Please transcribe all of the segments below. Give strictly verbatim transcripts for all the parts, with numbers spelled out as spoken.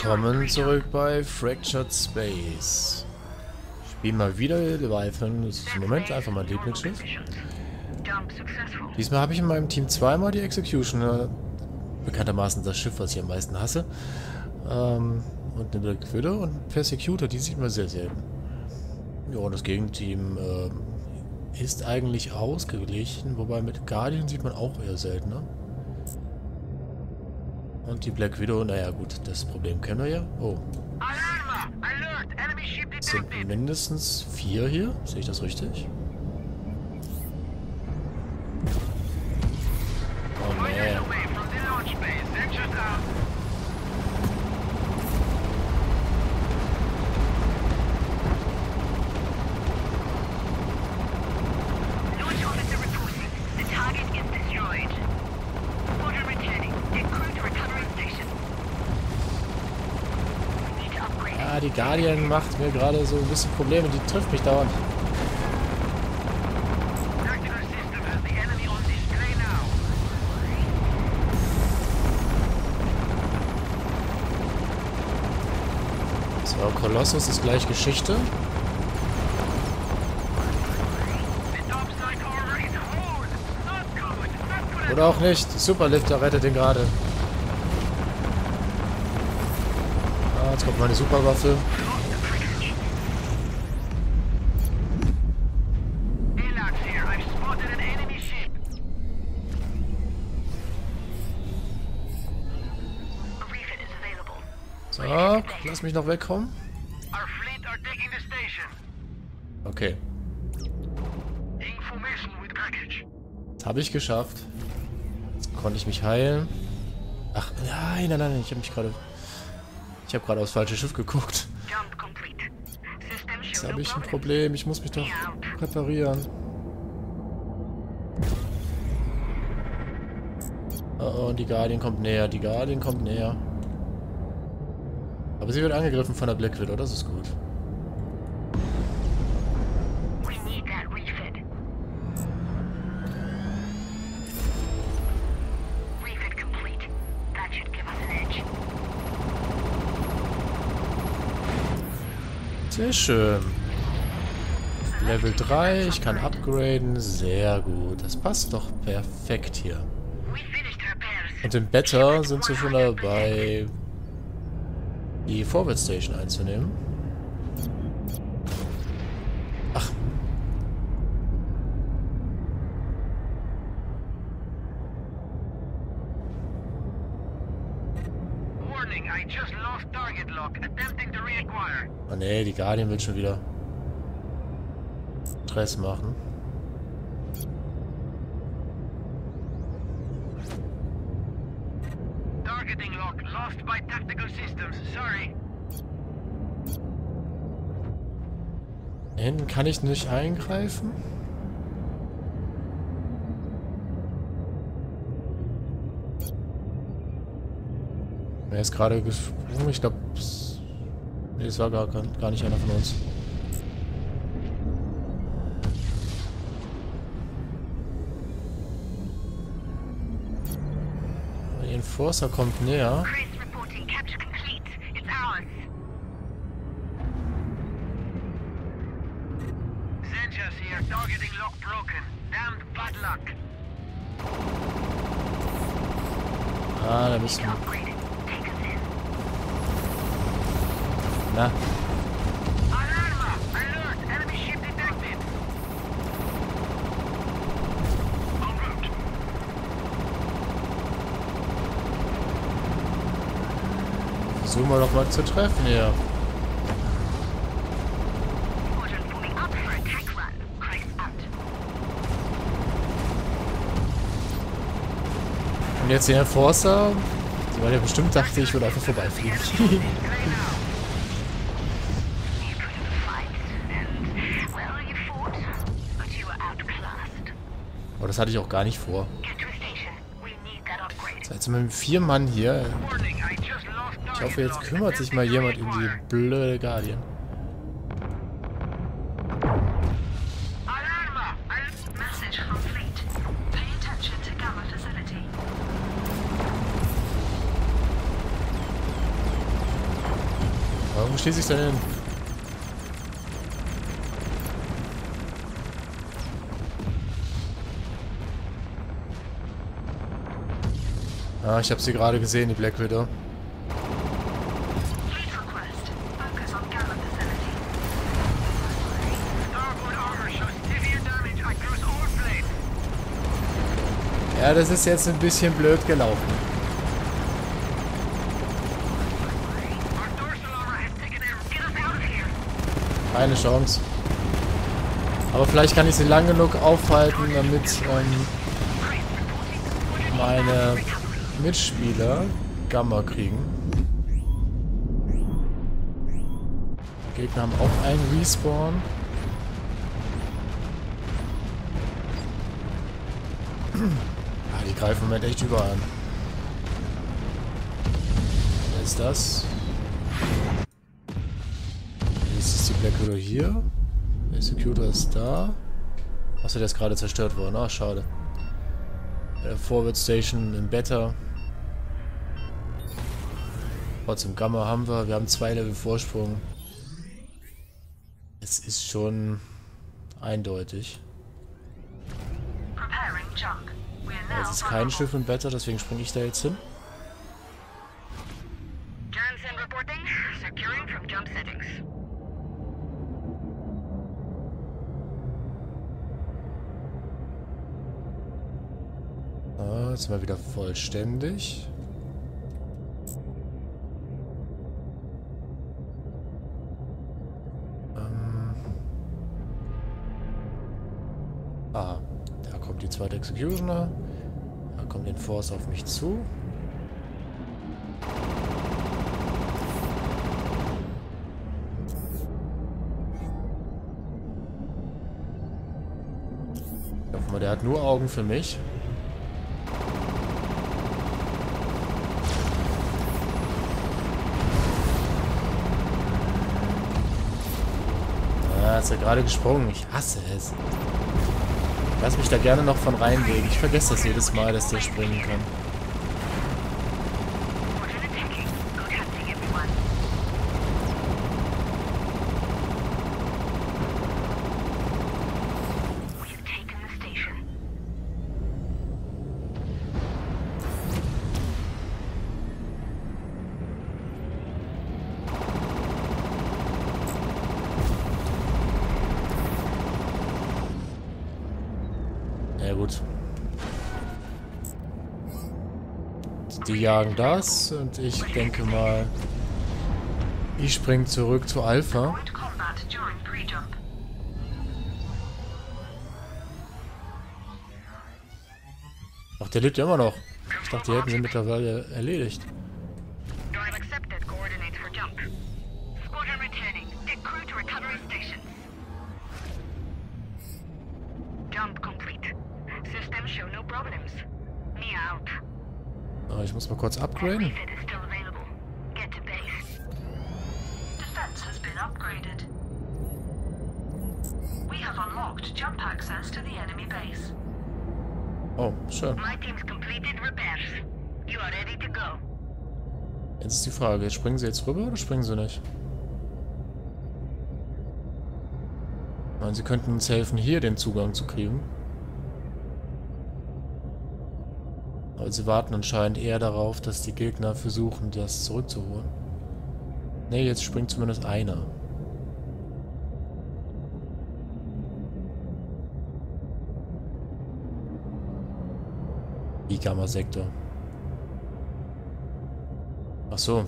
Willkommen zurück bei Fractured Space. Spielen mal wieder Leviathan. Das ist im Moment einfach mein Lieblingsschiff. Diesmal habe ich in meinem Team zweimal die Executioner. Bekanntermaßen das Schiff, was ich am meisten hasse. Ähm, und eine Black Widow und Persecutor, die sieht man sehr selten. Ja, und das Gegenteam äh, ist eigentlich ausgeglichen, wobei mit Guardian sieht man auch eher seltener. Und die Black Widow, naja gut, das Problem kennen wir ja. Oh. Es sind mindestens vier hier, sehe ich das richtig? Oh man. Ja, die Guardian macht mir gerade so ein bisschen Probleme, die trifft mich dauernd. So, Kolossus ist gleich Geschichte. Oder auch nicht. Superlifter rettet den gerade. Ah, jetzt kommt meine Superwaffe. So, lass mich noch wegkommen. Okay. Das habe ich geschafft. Jetzt konnte ich mich heilen. Ach, nein, nein, nein, ich habe mich gerade... Ich habe gerade aufs falsche Schiff geguckt. Jetzt habe ich ein Problem. Ich muss mich doch reparieren. Oh, oh, die Guardian kommt näher. Die Guardian kommt näher. Aber sie wird angegriffen von der Black Widow. Das ist gut. Sehr schön. Level drei, ich kann upgraden. Sehr gut. Das passt doch perfekt hier. Und im Beta sind wir schon dabei, die Forward Station einzunehmen. Ach. Oh ne, die Guardian will schon wieder Stress machen. Targeting lock lost by tactical systems. Sorry. Da hinten kann ich nicht eingreifen. Er ist gerade gesprungen. Ich glaube, nee, es war gar, gar nicht einer von uns. Der Enforcer kommt näher. Ah, da müssen wir. Na. Versuchen wir doch mal zu treffen hier. Und jetzt den Enforcer, weil der bestimmt dachte, ich würde einfach vorbeifliegen. Aber das hatte ich auch gar nicht vor. So, jetzt sind wir mit vier Mann hier. Ich hoffe, jetzt kümmert sich mal jemand um die blöde Guardian. Warum schließe ich denn hin? Ah, ich habe sie gerade gesehen, die Black Widow. Ja, das ist jetzt ein bisschen blöd gelaufen. Keine Chance. Aber vielleicht kann ich sie lang genug aufhalten, damit ähm, meine Mitspieler Gamma kriegen. Die Gegner haben auch einen Respawn. Ah, die greifen im Moment echt überall an. Wer ist das? Jetzt ist die Black Widow hier. Der Executor ist da. Achso, der ist gerade zerstört worden. Ach, schade. Der Forward Station im Beta. Trotzdem Gamma haben wir. Wir haben zwei Level Vorsprung. Es ist schon eindeutig. Es ist kein Schiff im Beta, deswegen springe ich da jetzt hin. Ah, jetzt sind wir wieder vollständig. Ähm. Ah, da kommt die zweite Executioner. Da kommt den Force auf mich zu. Ich hoffe mal, der hat nur Augen für mich. Ah, ist ja gerade gesprungen. Ich hasse es. Lass mich da gerne noch von reinlegen. Ich vergesse das jedes Mal, dass der springen kann. Ja gut. Die jagen das und ich denke mal, ich springe zurück zu Alpha. Ach, der lebt ja immer noch. Ich dachte, die hätten sie mittlerweile erledigt. Aber ich muss mal kurz upgraden. Oh, schön. Jetzt ist die Frage, springen sie jetzt rüber oder springen sie nicht? Ich meine, sie könnten uns helfen, hier den Zugang zu kriegen. Aber sie warten anscheinend eher darauf, dass die Gegner versuchen, das zurückzuholen. Ne, jetzt springt zumindest einer. Die Gamma-Sektor. Ach so.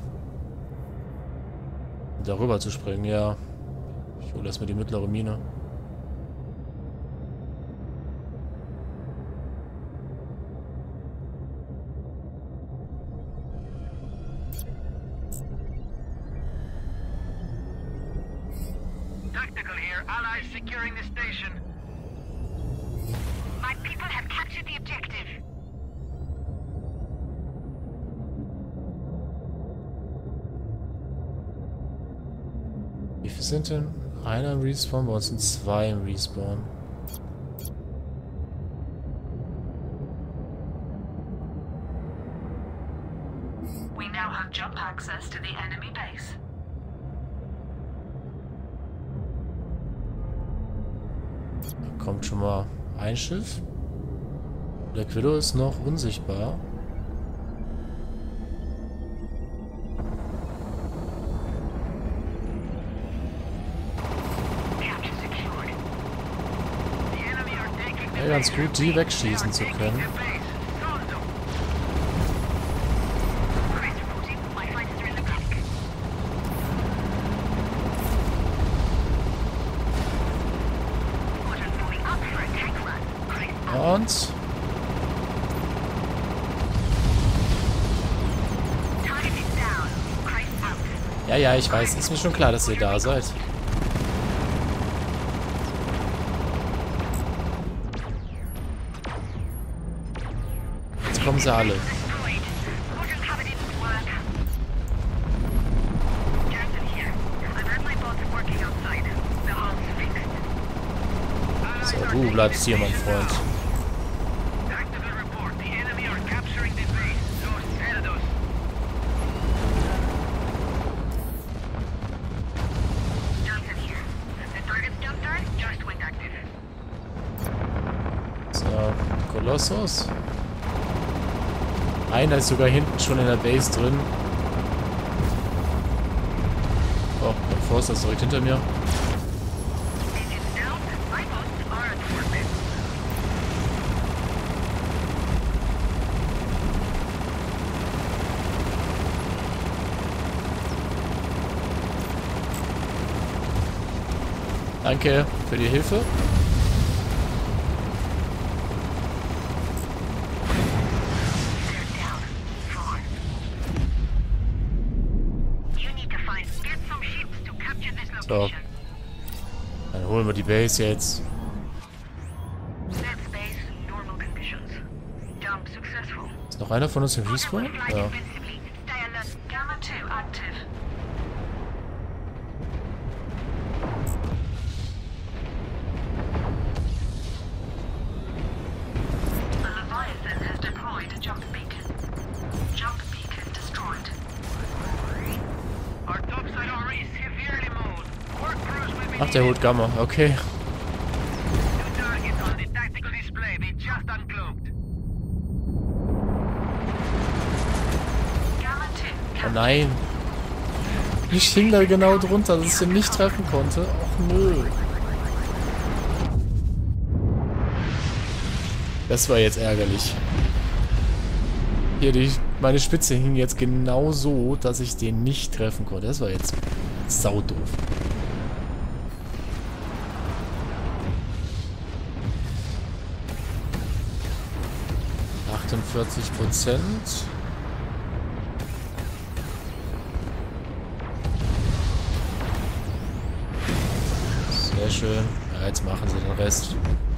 Darüber zu springen, ja. Ich hole erstmal die mittlere Mine. Tactical here. Allies securing the station. My people have captured the objective. Wie viele sind denn? Einer im Respawn, bei uns sind zwei im Respawn. We now have jump access to the enemy base. Da kommt schon mal ein Schiff. Der Quiddo ist noch unsichtbar. Ja, ganz gut, die wegschießen zu können. Und... Ja, ja, ich weiß. Ist mir schon klar, dass ihr da seid. Jetzt kommen sie alle. So, du bleibst hier, mein Freund. So, Kolossus. Einer ist sogar hinten schon in der Base drin. Oh, der Forster ist direkt hinter mir. Danke für die Hilfe. So. Dann holen wir die Base jetzt. Ist noch einer von uns im Respawn? Ja. Ach, der holt Gamma, okay. Oh nein. Ich hing da genau drunter, dass ich ihn nicht treffen konnte. Och nö. Das war jetzt ärgerlich. Hier, die, meine Spitze hing jetzt genau so, dass ich den nicht treffen konnte. Das war jetzt saudoof. achtundvierzig Prozent. Sehr schön. Ja, jetzt machen sie den Rest.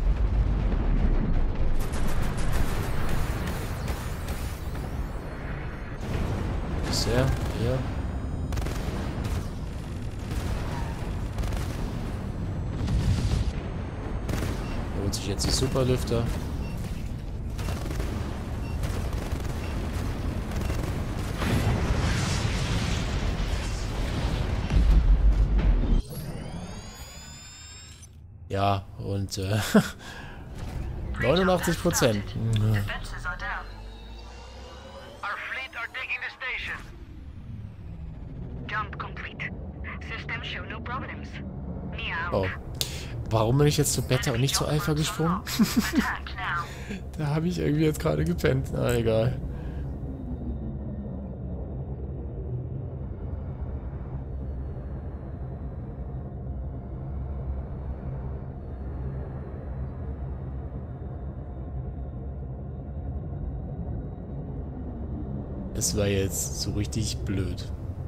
Sehr, hier. Holt sich jetzt die Superlüfter. Ja, und äh, neunundachtzig Prozent. Oh. Warum bin ich jetzt zu Beta und nicht zu Alpha gesprungen? Da habe ich irgendwie jetzt gerade gepennt. Na, egal. Das war jetzt so richtig blöd.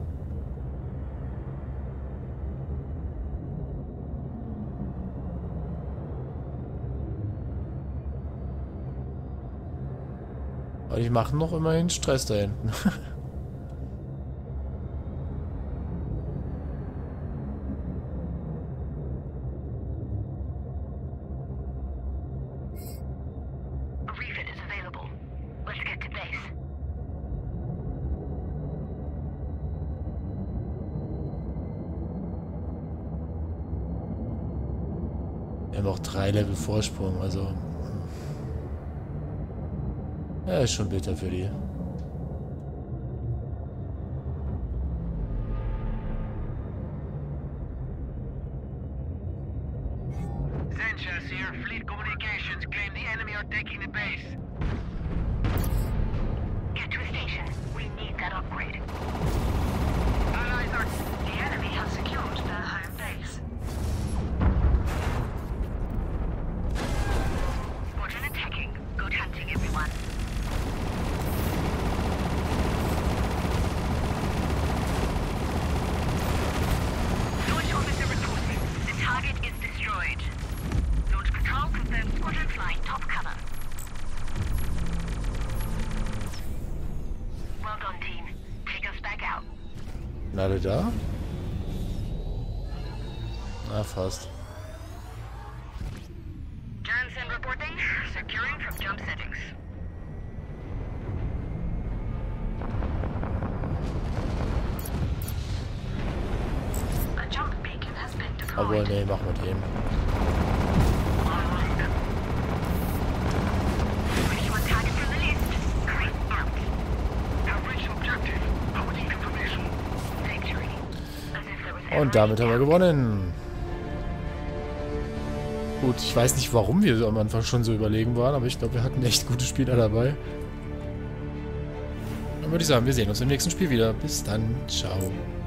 Aber die machen noch immerhin Stress da hinten. Wir haben auch drei Level Vorsprung, also... Ja, ist schon bitter für die. Sanchez here. Fleet communications claim the enemy are taking the base. Get to a station. We need that upgrade. Allies are... The enemy has secured their home base. Squadron attacking. Good hunting, everyone. Launch officer reporting. The target is destroyed. Launch control confirms squadron flying top cover. Well done, team. Take us back out. Sind alle da? Na, fast. Jansen reporting. Securing from jump settings. A jump beacon has been Aber deployed. nee, machen wir den. Ready to attack from the list. Great out. Have reached objective. Awaiting confirmation. Victory. As if there was ever Und damit any haben wir doubt. gewonnen. Gut, ich weiß nicht, warum wir so am Anfang schon so überlegen waren, aber ich glaube, wir hatten echt gute Spieler dabei. Dann würde ich sagen, wir sehen uns im nächsten Spiel wieder. Bis dann. Ciao.